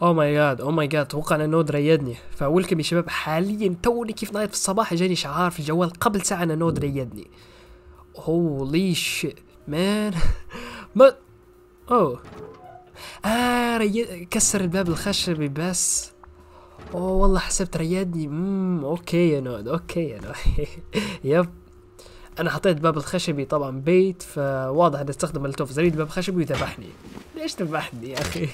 او ماي جاد او ماي جاد، اتوقع ان النود ريدني. فولكم يا شباب، حاليا توني كيف نايت في الصباح جاني شعار في الجوال قبل ساعه ان النود ريدني. هولي شيت مان. ما اوه كسر الباب الخشبي بس. اوه والله حسبت ريدني. اوكي يا نود، اوكي يا نود. يب، انا حطيت باب الخشبي طبعا بيت، فواضح انه استخدم التوف زريد باب خشبي وذبحني. ليش ذبحني يا اخي؟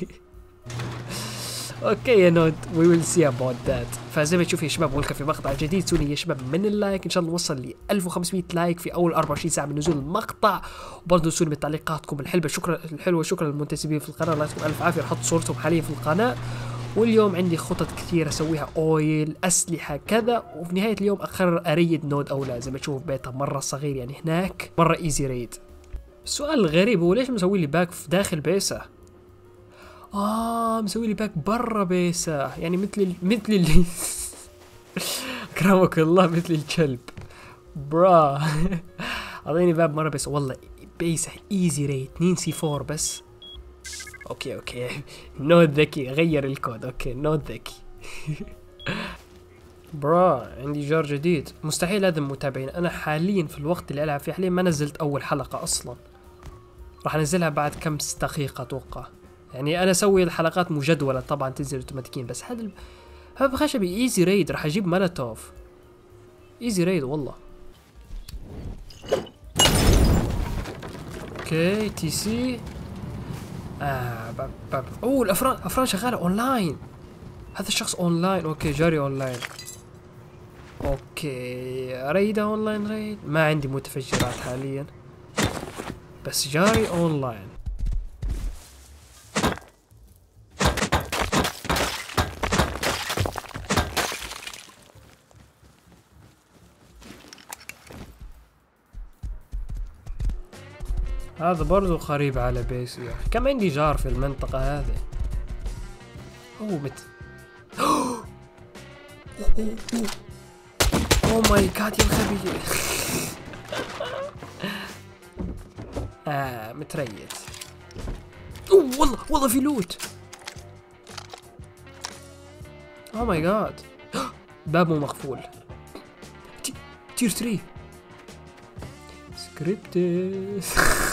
اوكي يا نود، وي ويل سي اباوت ذات. فزي ما تشوفوا يا شباب، ولكم في مقطع جديد. سوني يا شباب من اللايك، ان شاء الله نوصل ل 1500 لايك في اول 24 ساعه من نزول المقطع. وبرضه سوني بتعليقاتكم الحلوه. شكرا للمنتسبين في القناه، الله يعطيكم الف عافيه. رح احط صورتهم حاليا في القناه. واليوم عندي خطط كثير اسويها، اويل، اسلحه، كذا. وفي نهايه اليوم اقرر اريد نود او لا. زي ما تشوفوا بيتها مره صغير، يعني هناك مره ايزي ريد. السؤال الغريب هو ليش مسوي لي باك في داخل بيسه؟ مسوي لي باك برا بيسه، يعني مثل اللي اكرمك الله، مثل الكلب برا. اعطيني باب مرة بس. والله بيسه ايزي ريد 2 سي 4 بس. اوكي نود ذكي، غير الكود. اوكي نود ذكي. برا عندي جار جديد. مستحيل هذا المتابعين. انا حاليا في الوقت اللي العب فيه حاليا ما نزلت اول حلقة اصلا. راح انزلها بعد كم دقيقة اتوقع. يعني انا اسوي الحلقات مجدولة طبعا، تنزل اوتوماتيكيا. بس هذا خشبي ايزي ريد. راح اجيب مالتوف ايزي ريد والله. اوكي تي سي. اوه الافران شغالة اونلاين. هذا الشخص اونلاين. اوكي جاري اونلاين. اوكي ريدة اونلاين ريد. ما عندي متفجرات حاليا، بس جاري اونلاين. هذا برضو قريب على بيسي. كم عندي جار في المنطقة هذه. اوه اوه ماي جاد يا الغبي. متريت. اوه والله في لوت. اوه ماي جاد. بابه مقفول. تير 3 سكريبتد.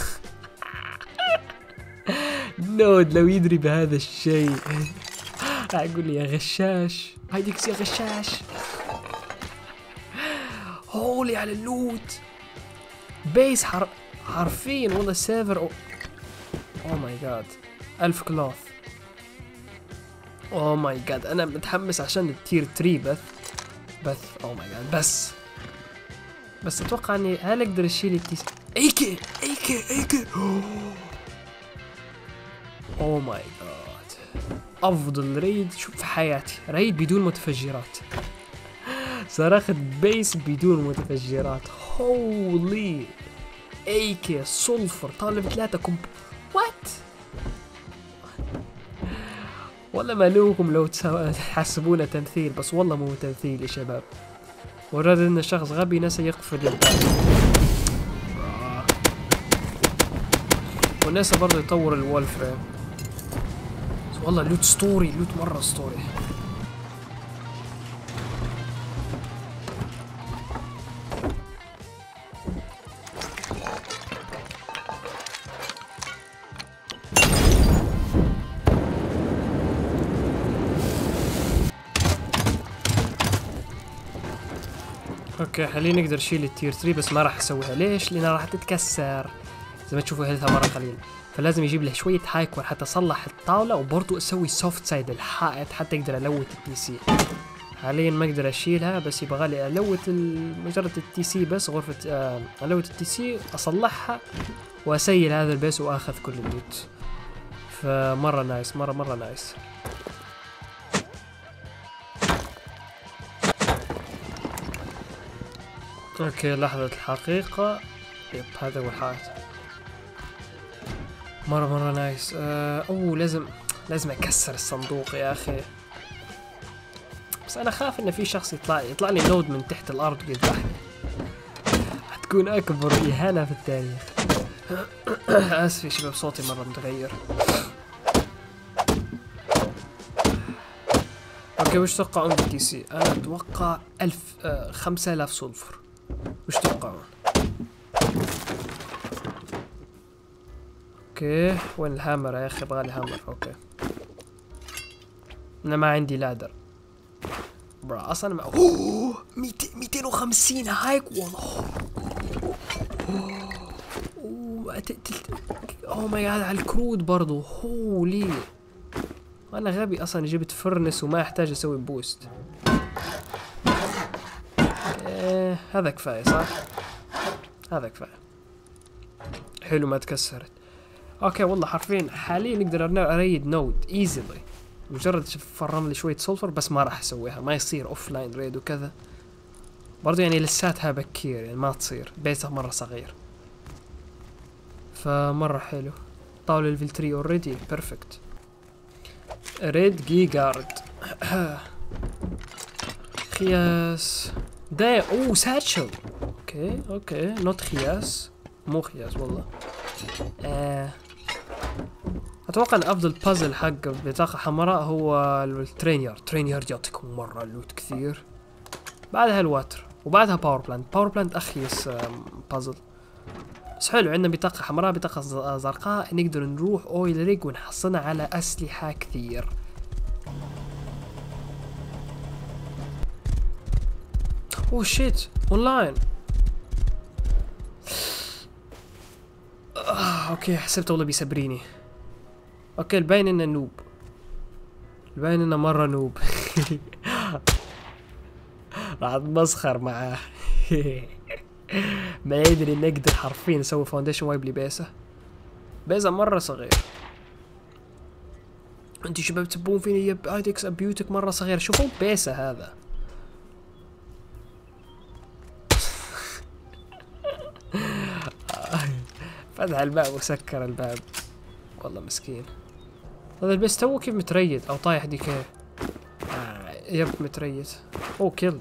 نود لو يدري بهذا الشيء اقول لي يا غشاش، هايديكس يا غشاش. هولي على اللوت بيس حرفيا والله سيرفر. اوه ماي جاد 1000 كلوث. اوه ماي جاد انا متحمس عشان التير 3 بث. اوه ماي جاد بس اتوقع اني هل اقدر اشيل التيس. ايكي اوه ماي جاد افضل ريد شوف في حياتي. ريد بدون متفجرات. صراخة بيس بدون متفجرات. هولي ايكي سولفر طالب 3 وات. والله ما الومكم لو تحسبونه تمثيل، بس والله مو تمثيل يا شباب. ورد ان شخص غبي نسى يقفل الباب، ونسى برضه يطور الوول فريم. والله لوت ستوري، لوت مرة ستوري. اوكي حاليا نقدر نشيل التير 3، بس ما راح اسويها. ليش؟ لانها راح تتكسر. زي ما تشوفوا هيلثها مرة قليل، فلازم يجيب له شوية هايكور حتى اصلح الطاولة، وبرضو اسوي سوفت سايد الحائط حتى اقدر الوت التي سي. حاليا ما اقدر اشيلها، بس يبغى لي الوت مجرد التي سي بس. غرفة الوت التي سي اصلحها واسيل هذا البيس واخذ كل اللوت. فمرة نايس، مرة نايس. اوكي لحظة الحقيقة. يب هذا هو الحائط. مرة نايس. اوه لازم اكسر الصندوق يا اخي. بس انا خاف ان في شخص يطلع لي نود من تحت الارض ويذبحني. حتكون اكبر اهانة في التاريخ. اسف يا شباب صوتي مرة متغير. اوكي وش توقعون بالدي سي؟ انا اتوقع 5000 سولفر. وش تتوقعون؟ اوكي وين الهامر يا اخي؟ ابغالي هامر. اوكي انا ما عندي لادر برا اصلا ما... 250 هايك والله. اوه ماي جاد على الكرود برضو. هولي انا غبي اصلا جبت فرنس وما احتاج اسوي بوست. هذا كفايه صح؟ هذا كفايه. حلو ما تكسرت. اوكي والله حرفيا حاليا نقدر اريد نود ايزيلي. مجرد فرم لي شويه سولفر بس ما راح اسويها. ما يصير اوف لاين ريد وكذا برضو يعني لساتها بكير يعني ما تصير. بيته مره صغير فمره حلو. طاولة ليفل 3 اوريدي بيرفكت. ريد جيجارد. خياس ده. اوه ساتشل. اوكي نوت خياس. مو خياس والله. اتوقع ان افضل بازل حق بطاقة حمراء هو الترين يارد يعطيكم مرة لوت كثير. بعدها الواتر وبعدها باور بلانت اخيس بازل. بس حلو عندنا بطاقة حمراء بطاقة زرقاء نقدر نروح اويل ريج ونحصلها على اسلحة كثير. اوه شيت اونلاين. اوكي حسبت والله بيسبريني. اوكي الباين انه نوب. الباين انه مرة نوب. راح اتمسخر معاه. ما يدري نقدر حرفيا نسوي فاونديشن وايب لبيسه. بيسه مرة صغير. انتي شباب تبون فيني يب ايدكس ابيوتك مرة صغير. شوفوا بيسه هذا. فتح الباب وسكر الباب والله مسكين. هذا البيس تو كيف متريد او طايح ديكي. يب متريد. اوه كيلد.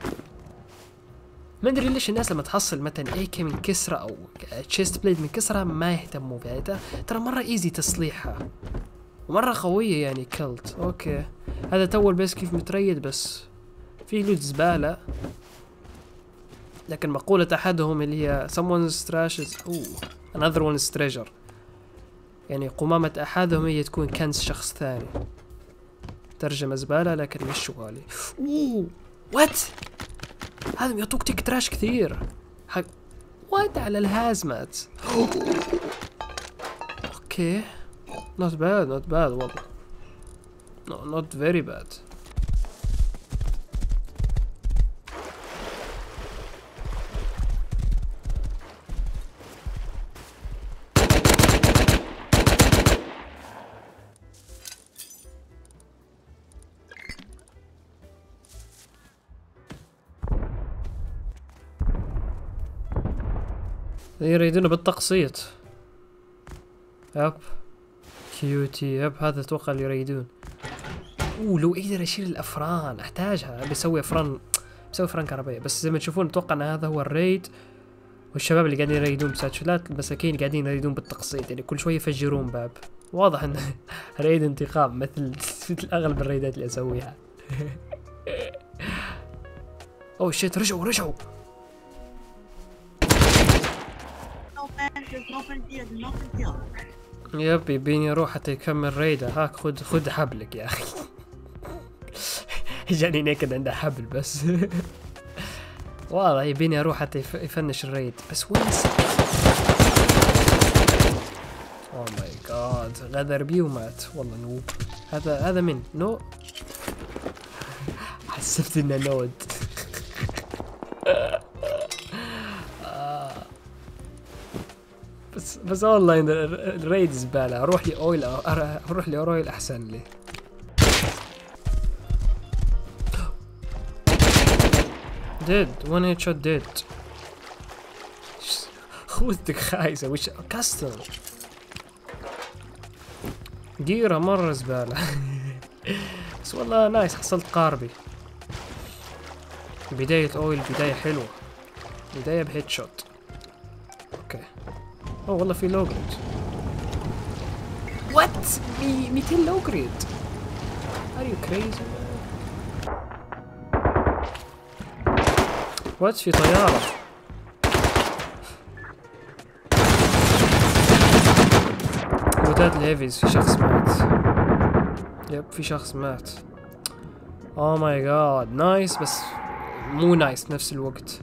ما ادري ليش الناس لما تحصل مثلا اي كي من كسرة او تشيست بليد من كسرة ما يهتموا بها. ترى مرة ايزي تصليحها ومرة قوية يعني كيلد. اوكي هذا تو البيس كيف متريد بس في لوت زبالة. لكن مقولة احدهم اللي هي someone's trash is another one's treasure. يعني قمامة احدهم هي تكون كنز شخص ثاني. ترجمة زبالة لكن مش شغالي. وات هذا يعطوك تيك تراش كثير حق. وات على الهازمات. اوكي not bad والله. no not very bad. يريدونه بالتقسيط. يب كيوتي. يب هذا اتوقع اللي يريدون. لو اقدر اشيل الافران احتاجها. بسوي افران كهربائية. بس زي ما تشوفون اتوقع ان هذا هو الريد. والشباب اللي قاعدين يريدون بساتشولات المساكين قاعدين يريدون بالتقسيط. يعني كل شوية يفجرون باب. واضح انه ريد انتقام مثل اغلب الريدات اللي اسويها. اوه شيت رجعوا. يب يبيني اروح حتى يكمل ريده. هاك خذ حبلك يا اخي. جاني نيكد عنده حبل بس. واضح يبيني اروح حتى يفنش الريد بس وين. اوه ماي جاد غدر بي ومات والله نوب. هذا من نو. حسبت انه نود. بس والله الريد زبالة. اروح لي اويل احسن لي. ديد 1 هيد شوت ديد. خوذتك خايسة وش كاستم. جيرة مرة زبالة. بس والله نايس حصلت قاربي. بداية اويل بداية حلوة. بداية بهيد شوت. اوكي اوه والله في لو جريد. وات 200 لو جريد. ار يو كريزي. وات في طيارة. بوتات الهيفيز، في شخص مات. يب في شخص مات. اوه ماي جاد نايس بس مو نايس نفس الوقت.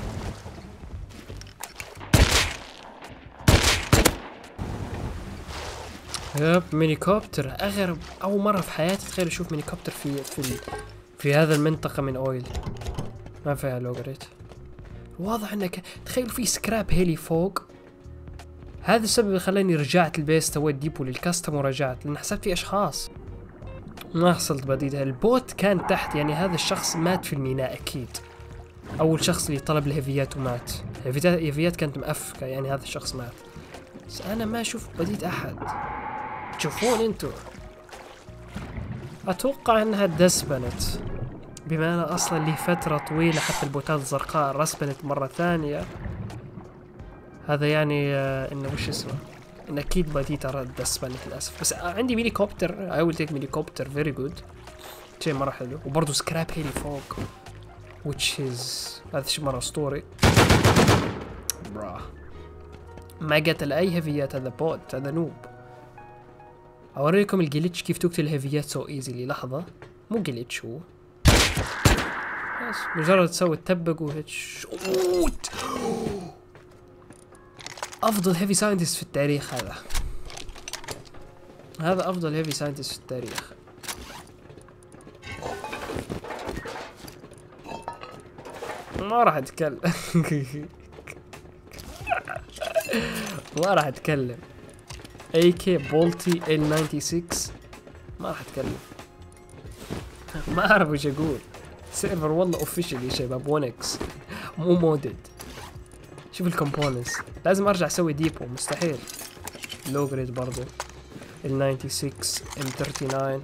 يب مينيكوبتر اغرب، اول مرة في حياتي تخيل اشوف مينيكوبتر في هذا المنطقة من اويل. ما فيها لوجريت. واضح انك تخيل في سكراب هيلي فوق. هذا السبب اللي خلاني رجعت البيس سويت ديبو للكاستم ورجعت، لان حسبت في اشخاص. ما حصلت بديدها. البوت كان تحت، يعني هذا الشخص مات في الميناء اكيد. اول شخص اللي طلب الهيفيات ومات. الهيفيات كانت مأفكة، يعني هذا الشخص مات. بس انا ما اشوف بديت احد. تشوفون انتو؟ اتوقع انها دسبنت، بما انا اصلا لي فترة طويلة حتى البوتات الزرقاء رسبنت مرة ثانية. هذا يعني انه وش اسمه، ان اكيد بديت ارد دسبنت للاسف. بس عندي ميني كوبتر، اي ويل تيك ميني كوبتر فيري جود. شيء مرة حلو. وبرضه سكراب هيلي فوق which is هذا شيء مرة اسطوري. برا ما قتل اي هيفيات، هذا بوت، هذا نوب. اوريكم الجليتش كيف تقتل الهيفيات سو ايزيلي. لحظة، مو جليتش هو، بس مجرد تسوي التبق وهيك شوت. افضل هيفي ساينتست في التاريخ هذا افضل هيفي ساينتست في التاريخ. ما راح اتكلم. ما راح اتكلم. اي كي بولتي ال96 ما راح اتكلم. ما اعرف وش اقول. سيرفر والله اوفيشال يا شباب، 1x مو مودد. شوف الكومبوننتس، لازم ارجع اسوي ديبو، مستحيل. لو جريد برضو ال96 M39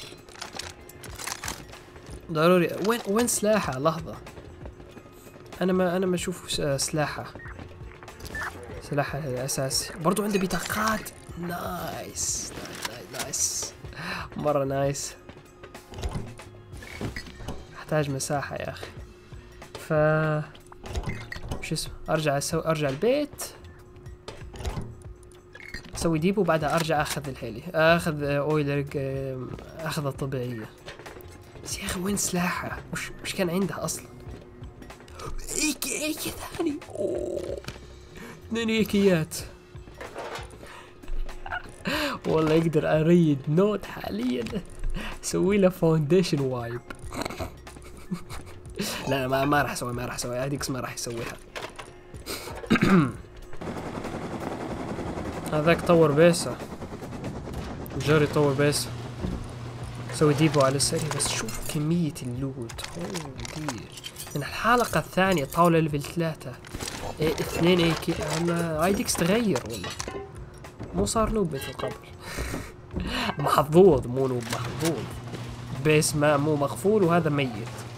ضروري. وين سلاحه؟ لحظة، انا ما اشوف سلاحه الاساسي. برضو عنده بطاقات. نايس نايس مرة نايس. احتاج مساحة يا اخي. ف شو اسمه، ارجع البيت، اسوي ديبو، وبعدها ارجع اخذ الهيلي، اخذ اويلر، اخذ الطبيعية. بس يا اخي وين سلاحه؟ وش كان عنده اصلا؟ ايكي ثاني. اوه 2 ايكيات. والله يقدر اريد نوت حاليا اسوي له فاونديشن وايب. لا ما راح اسوي هذيك، ما راح يسويها. هذاك طور بيسه، جاري طور بيسه. سوي ديبو على السريع. بس شوف كمية اللوت. من الحلقة الثانية طاولة ليفل 3 2 اي كي. اي ديكس تغير والله، مو صار نوب مثل قبل. محظوظ، مو نوب، محظوظ. بيس ما مو مغفول، وهذا ميت.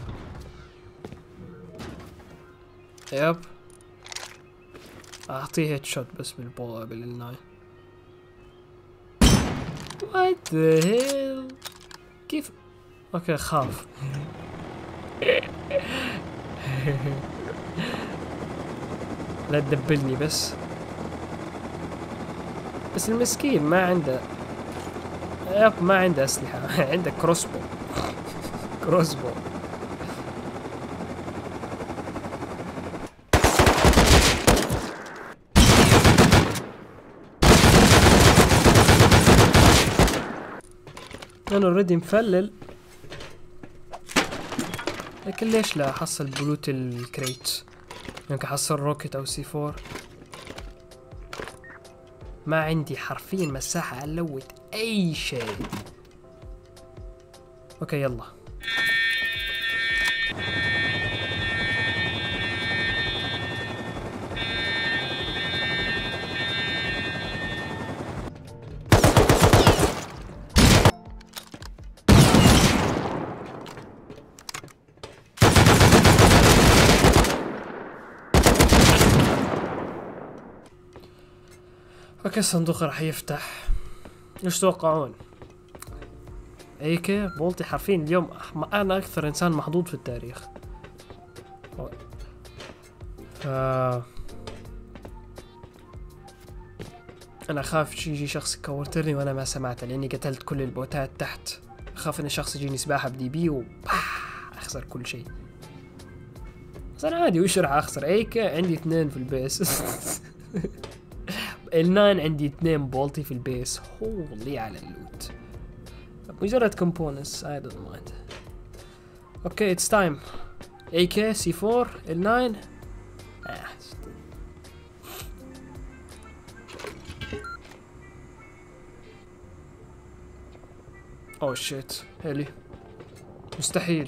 يب اعطيه هيد شوت بس بالناي. وات ذا هيل؟ كيف؟ اوكي خاف. لا تدبلني بس المسكين ما عنده. يب ما عنده اسلحة. عنده كروسبو. انا اوريدي مفلل، لكن ليش لا احصل بلوت الكريت؟ يمكن احصل روكت او سي 4. ما عندي حرفيا مساحة الوت اي شيء. اوكي يلا. اوكي الصندوق راح يفتح. ايش تتوقعون؟ ايكي بولتي حرفيا اليوم انا اكثر انسان محظوظ في التاريخ. آه. انا اخاف يجي شخص يكورترني وانا ما سمعته، لاني قتلت كل البوتات تحت. اخاف ان الشخص يجيني سباحة بدي بي اخسر كل شيء. بس انا عادي، وش راح اخسر؟ ايكا عندي 2 في البيس. ال9 عندي 2 بولتي في البيس. هولي على اللوت، مجرد كومبوننتس. I don't mind. اوكي it's time. AK C4 ال9. اوه شيت هيلي، مستحيل.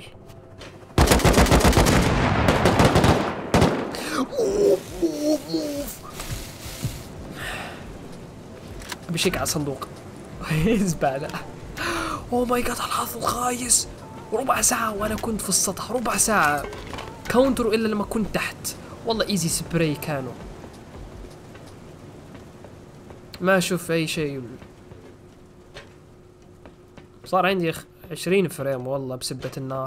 بشيك على الصندوق. زبالة. اوه ماي جاد، الحظ الخايس. ربع ساعة وانا كنت في السطح، ربع ساعة كاونتروا الا لما كنت تحت. والله ايزي سبراي كانوا، ما اشوف اي شيء. صار عندي 20 فريم والله بسبة النار.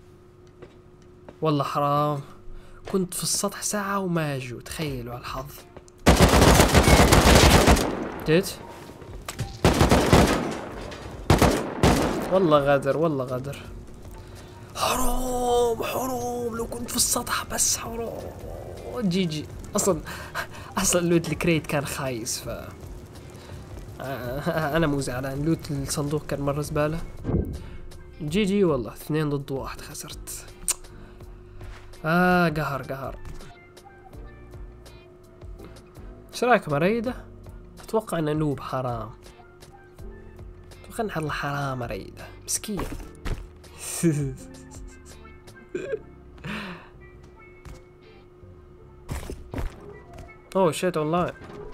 والله حرام، كنت في السطح ساعة وما اجوا. تخيلوا الحظ. جيت والله غدر، والله غدر. حرام حرام، لو كنت في السطح بس. حرام. جي جي. اصلا لوت الكريت كان خايس، ف انا مو زعلان. لوت الصندوق كان مرة زبالة. جي جي والله، 2 ضد 1 خسرت. قهر قهر. ايش رايك مريدة؟ اتوقع ان نوب. حرام، اتوقع ان الله حرام مريدة مسكين. اوه شيت اونلاين.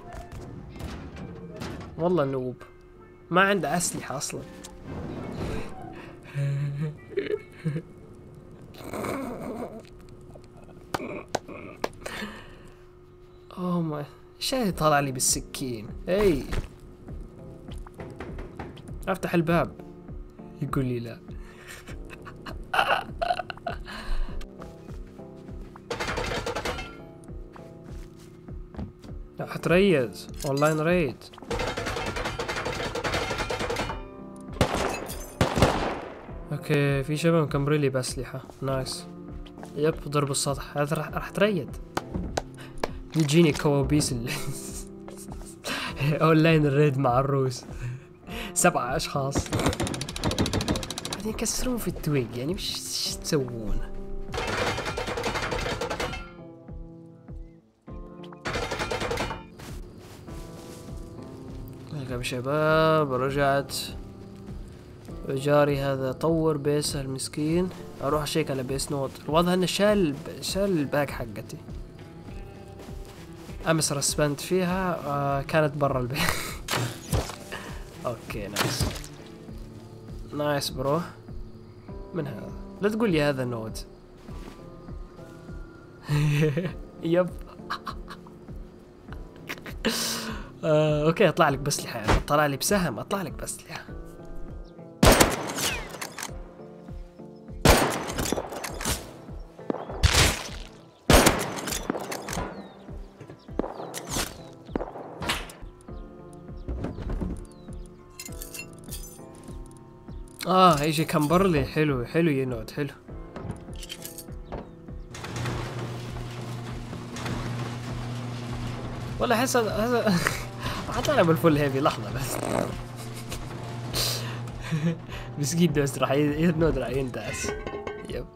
والله نوب، ما عنده اسلحة اصلا. اوه ماي، شاي طالع لي بالسكين. اي افتح الباب يقول لي لا. لا حتريز اونلاين ريد. اوكي في شباب مكمبرلي باسلحة نايس. يب ضرب السطح هذا راح تريد. يجيني كوابيس اونلاين الريد مع الروس. 7 اشخاص بعدين يكسرون في التويج. يعني وش تسوون؟ يا شباب رجعت. جاري هذا طور بيسه المسكين. اروح اشيك على بيس نوت. الواضح انه شال الباك حقتي. امس رسبنت فيها كانت برا البيت. اوكي نايس نايس برو. من هذا؟ لا تقول لي هذا نود. يب. اوكي اطلع لك باسلحة. يعني طلع لي بسهم اطلع لك باسلحة. يجي كمبرلي. حلو حلو يا نود حلو. والله احس هذا حطينا بالفول هيفي. لحظة بس. مسكين دوست راح النود راح ينداس. يب.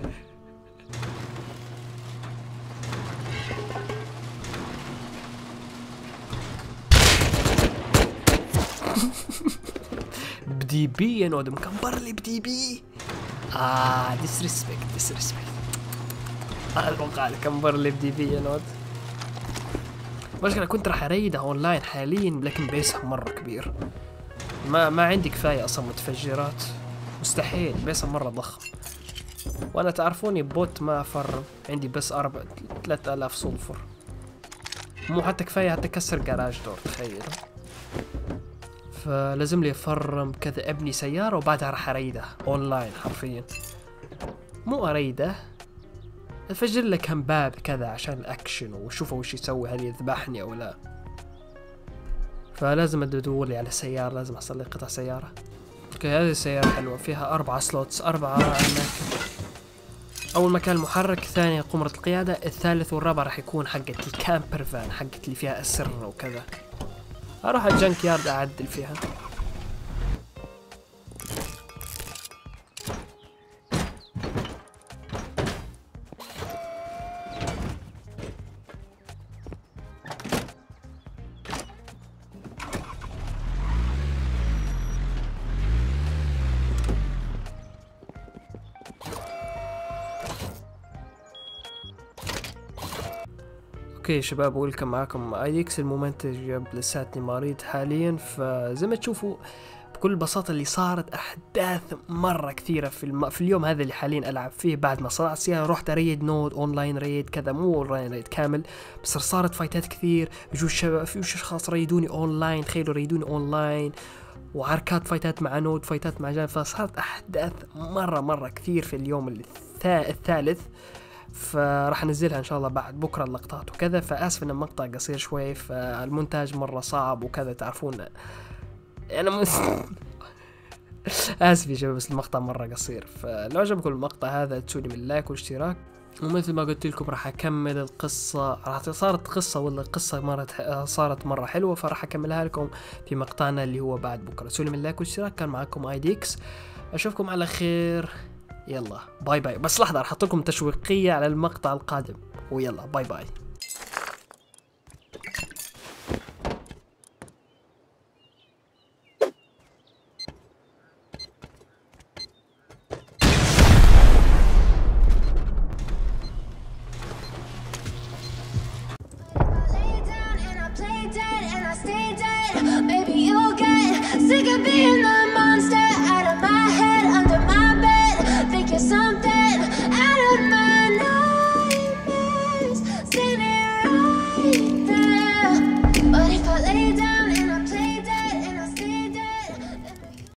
بدي بي يا نود مكمبرلي بدي بي. ديسريسبكت. اتوقع مكمبرلي بدي بي يا نود. المشكلة كنت راح اريدها اونلاين حاليا لكن بيسها مرة كبير. ما عندي كفاية اصلا متفجرات. مستحيل، بيسها مرة ضخم. وانا تعرفوني بوت ما افرم. عندي بس 3000 صلفر. مو حتى كفاية حتى كسر جراج دور. تخيلوا. فلازم لي افرم كذا ابني سيارة وبعدها راح اريده اونلاين حرفيا. مو اريده افجر لك كم باب كذا عشان الاكشن وشوفوا وش يسوي، هل يذبحني او لا. فلازم ادور لي على سيارة، لازم احصل لي قطع سيارة. اوكي هذه السيارة حلوة، فيها 4 سلوتس، 4 اماكن. اول مكان المحرك، الثاني قمرة القيادة، الثالث والرابع راح يكون حقت الكامبر فان، حقت اللي فيها اسر وكذا. اروح الجنك يارد اعدل فيها. اوكي شباب، ويلكم معاكم ايديكس الممنتج، لساتني مريض حاليا. فزي ما تشوفوا بكل بساطة اللي صارت احداث مرة كثيرة في اليوم هذا اللي حاليا العب فيه. بعد ما صنعت سيارة رحت اريد نود اونلاين ريد كذا، مو اونلاين ريد كامل، بس صارت فايتات كثير. يجوا الشباب في اشخاص ريدوني اونلاين، تخيلوا ريدوني اونلاين، وعركات فايتات مع نود، فايتات مع جان. فصارت احداث مرة كثير في اليوم الثالث. فراح انزلها ان شاء الله بعد بكره اللقطات وكذا. فاسف ان المقطع قصير شوي، فالمونتاج مره صعب وكذا، تعرفون انا اسف يا شباب، بس المقطع مره قصير. فلو عجبكم المقطع هذا تسوني من لايك واشتراك. ومثل ما قلت لكم راح اكمل القصه، صارت قصه ولا قصه صارت مره حلوه، فراح اكملها لكم في مقطعنا اللي هو بعد بكره. تسوني من لايك واشتراك. كان معكم ايديكس، اشوفكم على خير، يلا باي باي. بس لحظة راح احط لكم تشويقية على المقطع القادم، ويلا باي باي. Sick of being